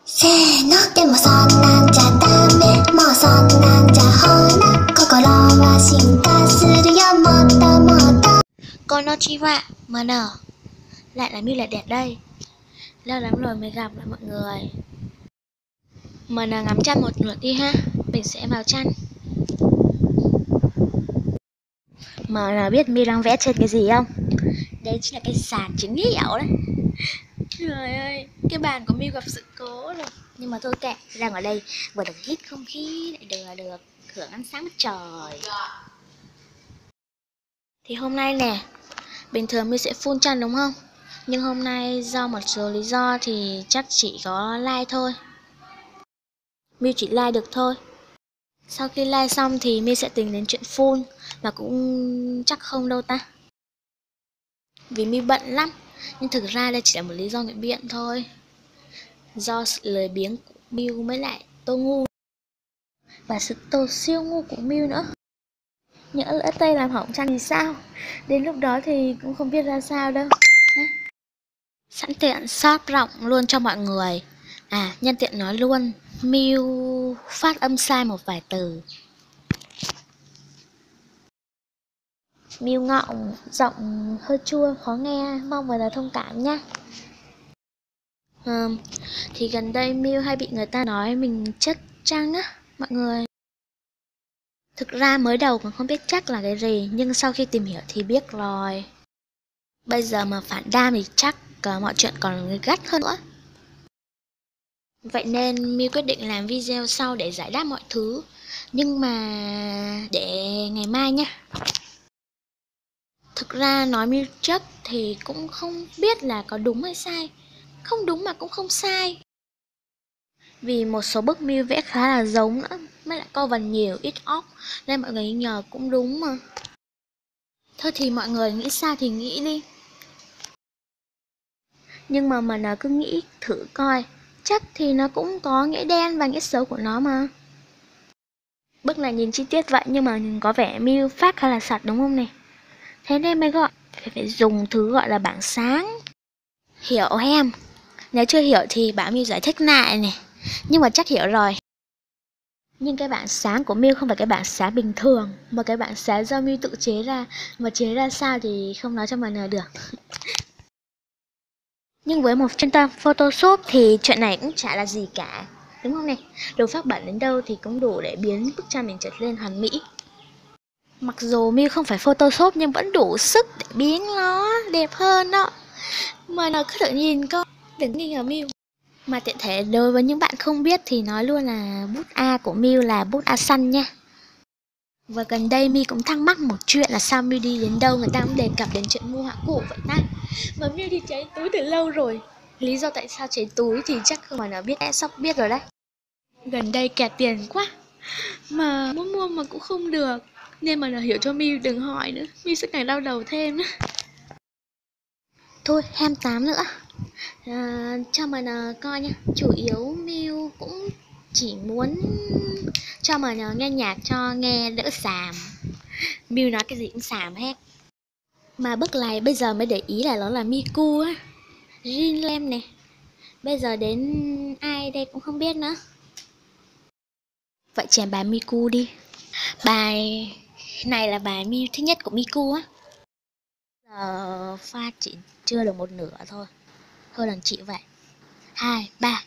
せーのでもそんなんじゃダメもうそんなんじゃほら心は進化するよもっともっと Konnichiwa, MN. Lại là Miu Lẹt Đẹt đây. Lâu lắm rồi mới gặp lại mọi người. MN ngắm chân một lượt đi ha. Mình sẽ vào chân. MN biết Miu đang vẽ trên cái gì không? Đây chính là cái sàn chính hiệu đấy. Trời ơi, cái bàn của Miu gặp sự cố rồi. Nhưng mà thôi kệ, đang ở đây vừa được hít không khí lại được hưởng ánh sáng mặt trời. Thì hôm nay nè, bình thường Miu sẽ full chân đúng không? Nhưng hôm nay do một số lý do thì chắc chỉ có like thôi. Miu chỉ like được thôi. Sau khi like xong thì Miu sẽ tính đến chuyện full. Mà cũng chắc không đâu ta. Vì Miu bận lắm. Nhưng thực ra đây chỉ là một lý do ngụy biện thôi. Do sự lười biếng của Miu mới lại tô ngu. Và sự tô siêu ngu của Miu nữa. Nhỡ lỡ tay làm hỏng chân thì sao? Đến lúc đó thì cũng không biết ra sao đâu. Sẵn tiện sót rộng luôn cho mọi người. Nhân tiện nói luôn, Miu phát âm sai một vài từ. Miu ngọng, giọng hơi chua, khó nghe, mong mọi người thông cảm nha. Thì gần đây Miu hay bị người ta nói mình chất trăng á, mọi người. Thực ra mới đầu còn không biết chắc là cái gì, nhưng sau khi tìm hiểu thì biết rồi. Bây giờ mà phản đam thì chắc mọi chuyện còn gắt hơn nữa. Vậy nên Miu quyết định làm video sau để giải đáp mọi thứ. Nhưng mà để ngày mai nha. Thực ra nói Miu chất thì cũng không biết là có đúng hay sai. Không đúng mà cũng không sai. Vì một số bức Miu vẽ khá là giống nữa. Mới lại câu vần nhiều, ít óc. Nên mọi người nghi ngờ cũng đúng mà. Thôi thì mọi người nghĩ sao thì nghĩ đi. Nhưng mà nó cứ nghĩ thử coi. Chắc thì nó cũng có nghĩa đen và nghĩa xấu của nó mà. Bức này nhìn chi tiết vậy nhưng mà có vẻ Miu phát khá là sạch đúng không này? Thế nên mới gọi phải dùng thứ gọi là bảng sáng. Hiểu em? Nếu chưa hiểu thì bảo Miu giải thích lại này. Nhưng mà chắc hiểu rồi. Nhưng cái bảng sáng của Miu không phải cái bảng sáng bình thường, mà cái bảng sáng do Miu tự chế ra. Mà chế ra sao thì không nói cho mọi người được. Nhưng với một trung tâm Photoshop thì chuyện này cũng chả là gì cả. Đúng không này? Đồ phác bẩn đến đâu thì cũng đủ để biến bức tranh mình trở lên hoàn mỹ. Mặc dù Miu không phải Photoshop nhưng vẫn đủ sức để biến nó đẹp hơn đó. Mà nó cứ tự nhìn coi, đừng nghi ngờ Miu. Mà tiện thể đối với những bạn không biết thì nói luôn là bút A của Miu là bút A xanh nha. Và gần đây Miu cũng thắc mắc một chuyện là sao Miu đi đến đâu người ta cũng đề cập đến chuyện mua họa cụ vậy ta. Mà Miu đi cháy túi từ lâu rồi. Lý do tại sao cháy túi thì chắc không phải là biết sóc biết rồi đấy. Gần đây kẹt tiền quá. Mà muốn mua mà cũng không được. Nên mà nó hiểu cho Miu đừng hỏi nữa. Miu sẽ càng đau đầu thêm nữa. Thôi 28 nữa. Cho mà coi nha. Chủ yếu Miu cũng chỉ muốn cho mà nghe nhạc cho nghe đỡ xàm. Miu nói cái gì cũng xàm hết. Mà bức này bây giờ mới để ý là nó là Miku á, Jinlem nè. Bây giờ đến ai đây cũng không biết nữa. Vậy chèn bài Miku đi. Bài này là bài Miu thích nhất của Miku á. Giờ pha chỉ chưa được một nửa thôi. Thôi đừng chịu vậy. 2, 3.